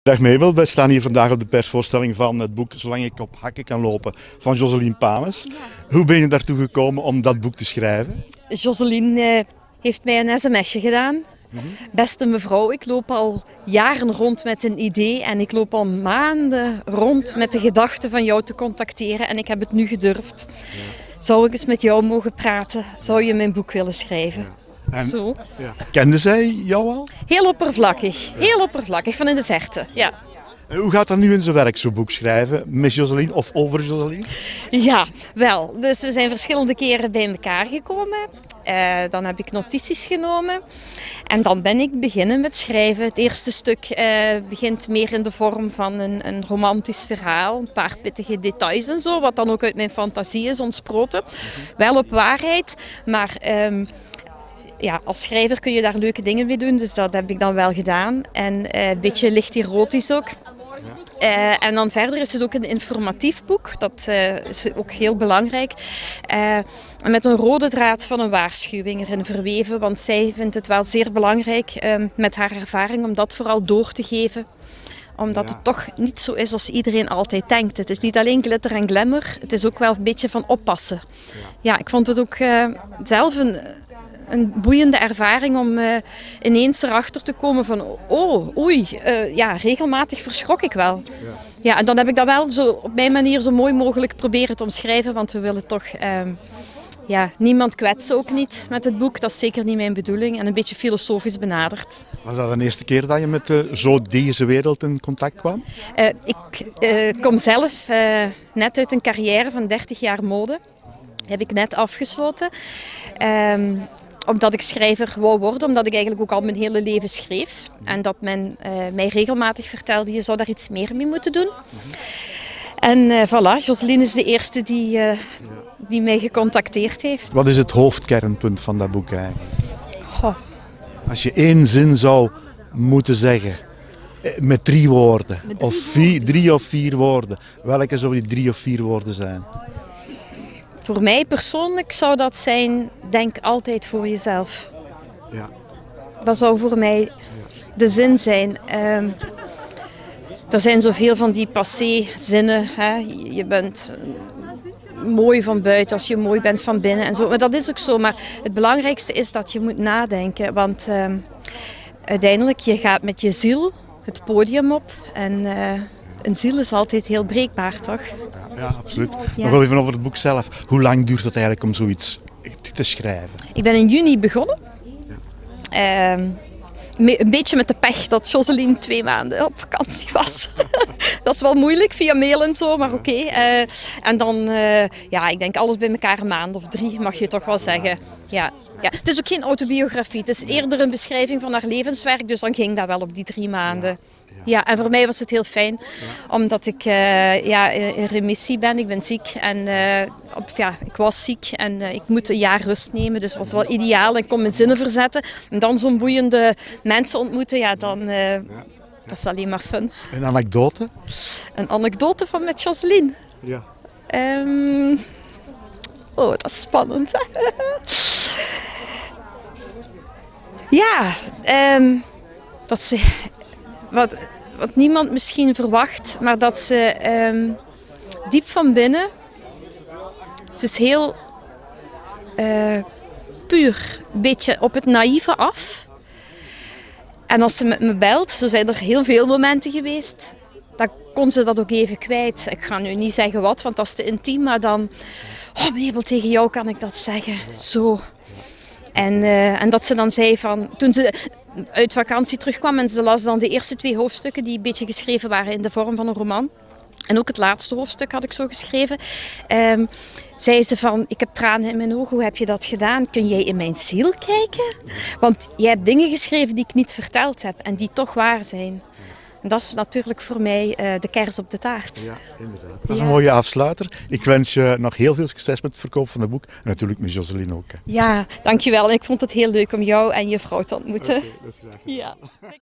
Dag Mabel, wij staan hier vandaag op de persvoorstelling van het boek Zolang ik op hakken kan lopen van Josseline Pames. Ja. Hoe ben je daartoe gekomen om dat boek te schrijven? Josseline heeft mij een sms'je gedaan. Beste mevrouw, ik loop al jaren rond met een idee en ik loop al maanden rond met de gedachte van jou te contacteren en ik heb het nu gedurfd. Ja. Zou ik eens met jou mogen praten? Zou je mijn boek willen schrijven? Ja. En, zo. Ja. Kende zij jou al? Heel oppervlakkig, heel oppervlakkig, van in de verte. Ja. Hoe gaat dat nu in zijn werk, zo'n boek schrijven? Met Josseline of over Josseline? Ja, wel. Dus we zijn verschillende keren bij elkaar gekomen. Dan heb ik notities genomen en dan ben ik beginnen met schrijven. Het eerste stuk begint meer in de vorm van een romantisch verhaal. Een paar pittige details en zo, wat dan ook uit mijn fantasie is ontsproten. Wel op waarheid, maar ja, als schrijver kun je daar leuke dingen mee doen, dus dat heb ik dan wel gedaan. En een beetje licht erotisch ook. En dan verder is het ook een informatief boek, dat is ook heel belangrijk. Met een rode draad van een waarschuwing erin verweven, want zij vindt het wel zeer belangrijk met haar ervaring om dat vooral door te geven. Omdat het toch niet zo is als iedereen altijd denkt. Het is niet alleen glitter en glamour, het is ook wel een beetje van oppassen. Ja, ik vond het ook zelf een boeiende ervaring om ineens erachter te komen van ja, regelmatig verschrok ik wel. Ja, en dan heb ik dat wel zo op mijn manier zo mooi mogelijk proberen te omschrijven, want we willen toch ja, niemand kwetsen, ook niet met het boek. Dat is zeker niet mijn bedoeling en een beetje filosofisch benaderd. Was dat de eerste keer dat je met zo deze wereld in contact kwam? Ik kom zelf net uit een carrière van 30 jaar mode. Die heb ik net afgesloten. Omdat ik schrijver wou worden, omdat ik eigenlijk ook al mijn hele leven schreef. En dat men mij regelmatig vertelde, je zou daar iets meer mee moeten doen. En voilà, Josseline is de eerste die mij gecontacteerd heeft. Wat is het hoofdkernpunt van dat boek eigenlijk? Goh. Als je één zin zou moeten zeggen, met 3 woorden, of 3 of 4 woorden, welke zou die 3 of 4 woorden zijn? Voor mij persoonlijk zou dat zijn, denk altijd voor jezelf. Ja. Dat zou voor mij de zin zijn. Er zijn zoveel van die passé zinnen. Hè. Je bent mooi van buiten als je mooi bent van binnen en zo. Maar dat is ook zo. Maar het belangrijkste is dat je moet nadenken. Want uiteindelijk, je gaat met je ziel het podium op. En een ziel is altijd heel breekbaar, toch? Ja, absoluut. Ja. Nog wel even over het boek zelf. Hoe lang duurt het eigenlijk om zoiets te schrijven? Ik ben in juni begonnen. Ja. Een beetje met de pech dat Josseline 2 maanden op vakantie was. Dat is wel moeilijk via mail en zo, maar oké. En dan, ja, ik denk alles bij elkaar een maand of 3 mag je toch wel zeggen. Ja. Ja. Het is ook geen autobiografie, het is eerder een beschrijving van haar levenswerk, dus dan ging dat wel op die 3 maanden. Ja, en voor mij was het heel fijn, omdat ik ja, in remissie ben. Ik ben ziek en ja, ik was ziek en ik moet een jaar rust nemen. Dus het was wel ideaal. Ik kon mijn zinnen verzetten. En dan zo'n boeiende mensen ontmoeten, ja, dan dat is alleen maar fun. Een anekdote? Een anekdote van met Josseline? Ja. Oh, dat is spannend. Ja, dat ze... Wat niemand misschien verwacht, maar dat ze diep van binnen, ze is heel puur, een beetje op het naïeve af. En als ze met me belt, zo zijn er heel veel momenten geweest, dan kon ze dat ook even kwijt. Ik ga nu niet zeggen wat, want dat is te intiem, maar dan, oh Mabel, tegen jou kan ik dat zeggen, zo. En dat ze dan zei van, toen ze uit vakantie terugkwam en ze las dan de eerste 2 hoofdstukken die een beetje geschreven waren in de vorm van een roman. En ook het laatste hoofdstuk had ik zo geschreven. Zei ze van, ik heb tranen in mijn ogen, hoe heb je dat gedaan? Kun jij in mijn ziel kijken? Want jij hebt dingen geschreven die ik niet verteld heb en die toch waar zijn. En dat is natuurlijk voor mij de kers op de taart. Ja, inderdaad. Dat is een mooie afsluiter. Ik wens je nog heel veel succes met het verkoop van het boek. En natuurlijk met Josseline ook. Hè. Ja, dankjewel. Ik vond het heel leuk om jou en je vrouw te ontmoeten. Okay, dat is graag. Ja.